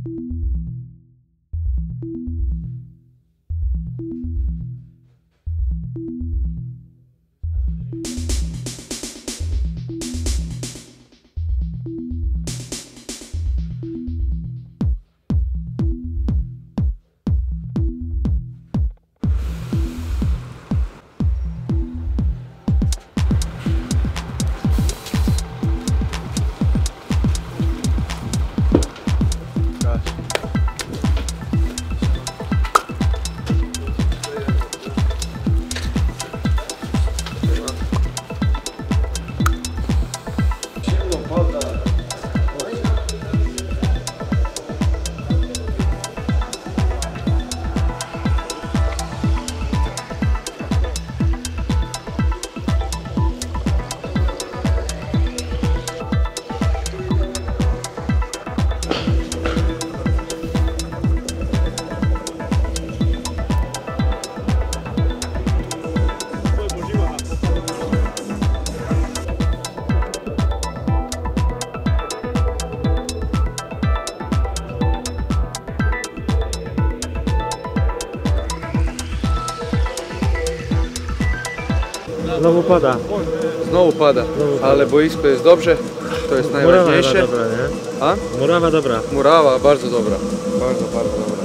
Znowu pada. Znowu pada, ale boisko jest dobrze, to jest najważniejsze. Murawa dobra, nie? A? Murawa dobra. Murawa bardzo dobra, bardzo dobra.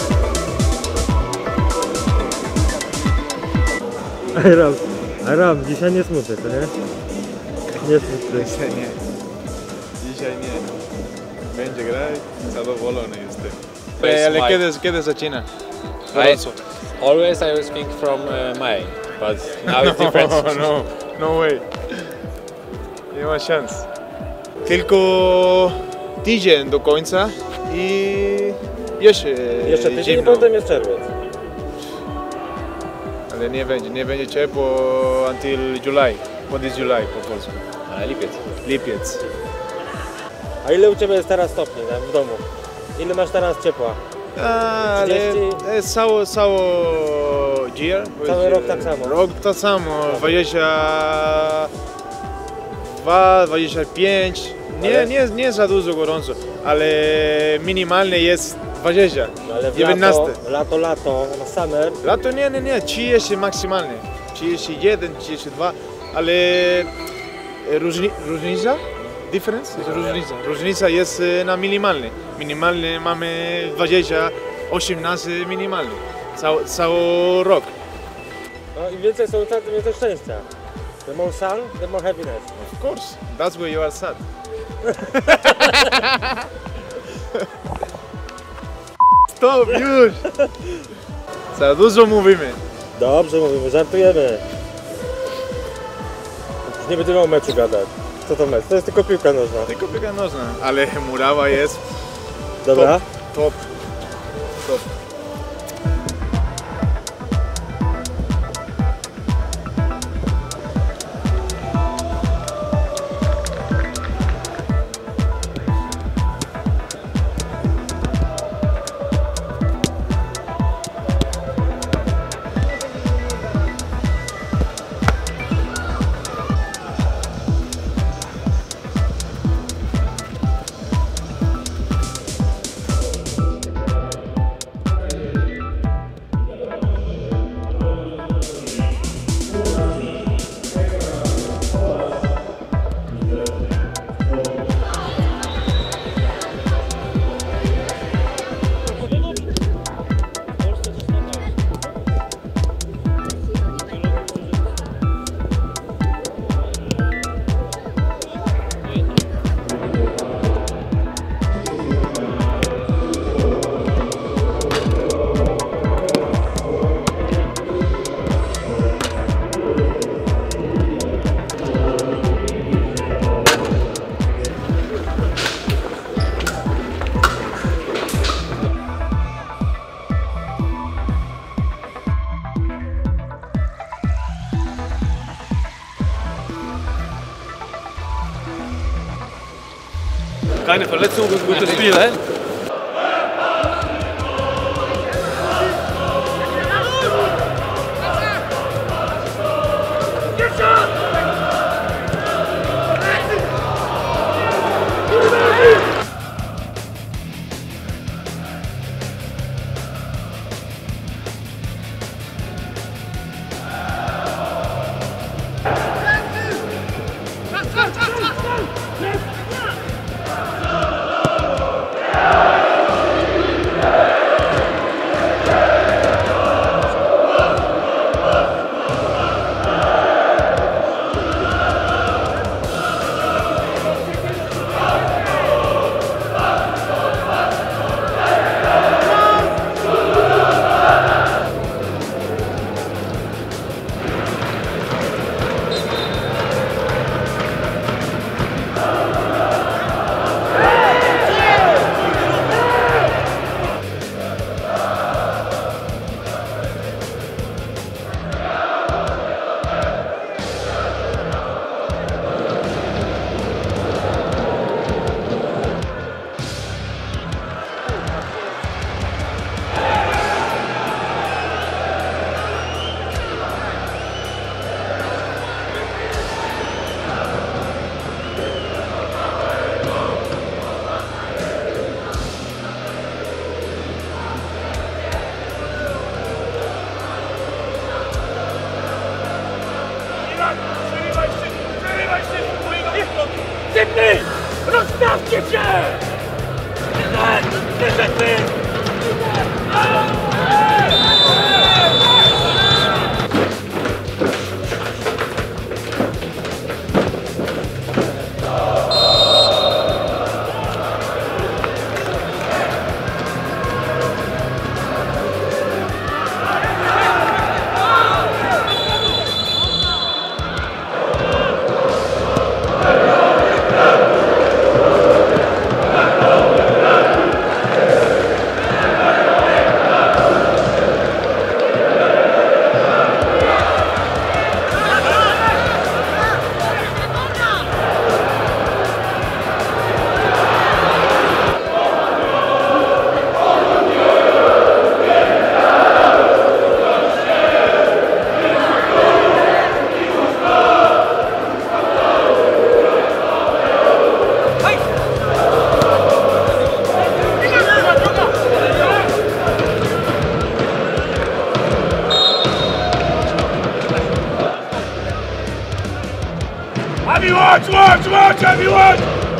Ram, dzisiaj nie smutny, to nie? Nie smutny. Dzisiaj nie. Będzie grać, zadowolony jestem. Ale kiedy zaczyna? Always I was think from May, but now it's different. No way. Nie ma szans. Tylko tydzień do końca i Jeszcze tydzień i zimno. potem jest czerwiec. Ale nie będzie ciepło until July. What is July po polsku? Lipiec. Lipiec. A ile u Ciebie jest teraz stopni tam w domu? Ile masz teraz ciepła? Ale 30? cały year. Cały rok tak samo? Rok tak samo, 22, 25. Nie za dużo gorąco, ale minimalnie jest 20. Ale w 19. Lato, summer. Lato nie, 30 maksymalnie. 31, 32, ale różnica? Difference? Różnica jest na minimalnie. Minimalnie mamy 20, 18 minimalnie. Cały rok. No i więcej słońca, tym więcej szczęścia. The more sun, the more happiness. Of course, that's why you are sad. Stop już! Za dużo mówimy. Dobrze mówimy, żartujemy. Już nie będziemy o meczu gadać. Co to mecz? To jest tylko piłka nożna. Tylko piłka nożna, ale murawa jest Dobra? top. Keine Verletzung und gutes Spiel, ne? Watch, everyone!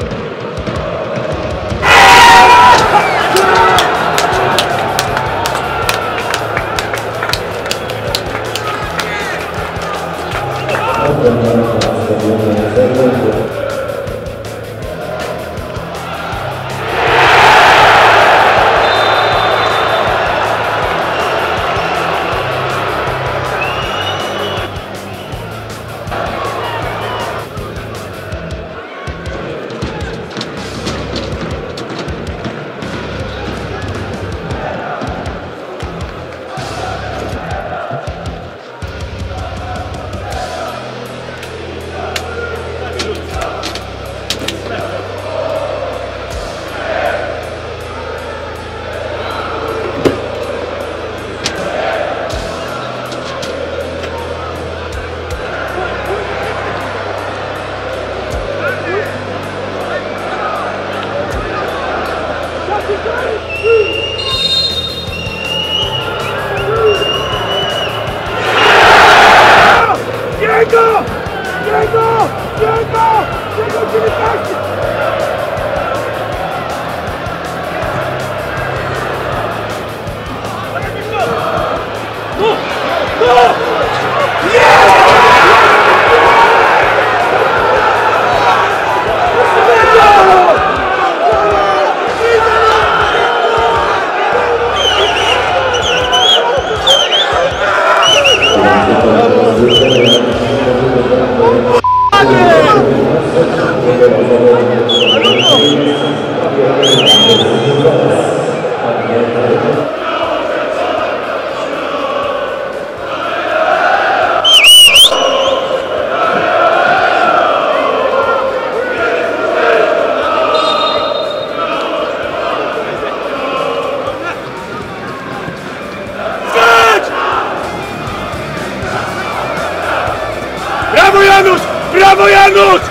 Brawo Janusz! Brawo Janusz!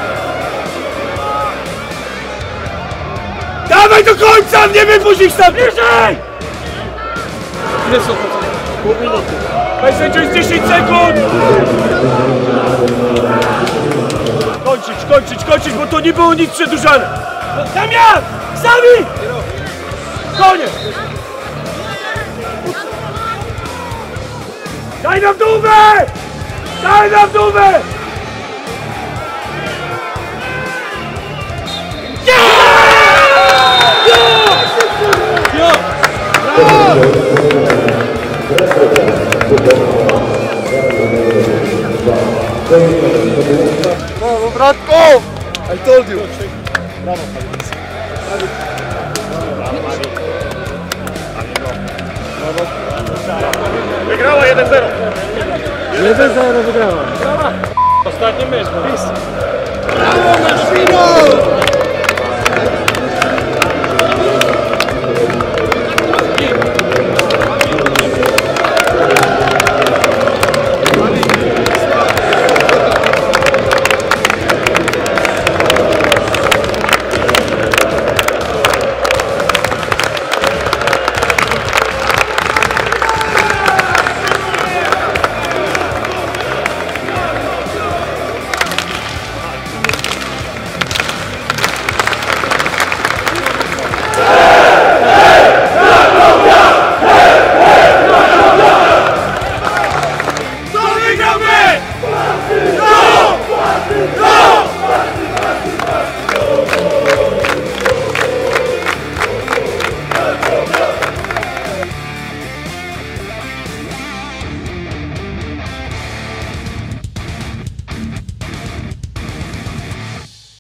Dawaj do końca! Nie wypuść ich tam! Bliżej! Ile są? Pół minuty. Weź sędzio, jest 10 sekund! Kończyć, bo to nie było nic przedłużane! Damian! Sami! Koniec! Daj nam dółwę! Daj nam dółwę! Brawo, bratku! I told you! Wygrała 1-0! 1-0 wygrała. Ostatni mecz, Brawo, Maszwino! Brawo!